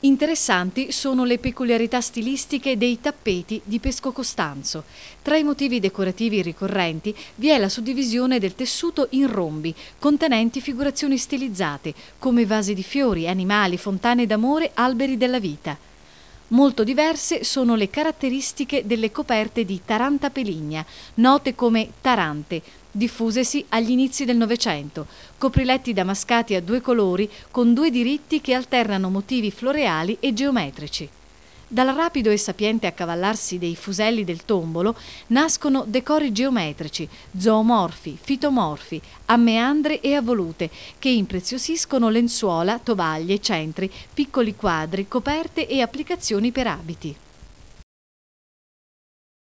Interessanti sono le peculiarità stilistiche dei tappeti di Pesco Costanzo. Tra i motivi decorativi ricorrenti vi è la suddivisione del tessuto in rombi, contenenti figurazioni stilizzate, come vasi di fiori, animali, fontane d'amore, alberi della vita. Molto diverse sono le caratteristiche delle coperte di Taranta Peligna, note come tarante, diffusesi agli inizi del Novecento, copriletti damascati a due colori con due diritti che alternano motivi floreali e geometrici. Dal rapido e sapiente accavallarsi dei fuselli del tombolo nascono decori geometrici, zoomorfi, fitomorfi, a meandre e a volute, che impreziosiscono lenzuola, tovaglie, centri, piccoli quadri, coperte e applicazioni per abiti.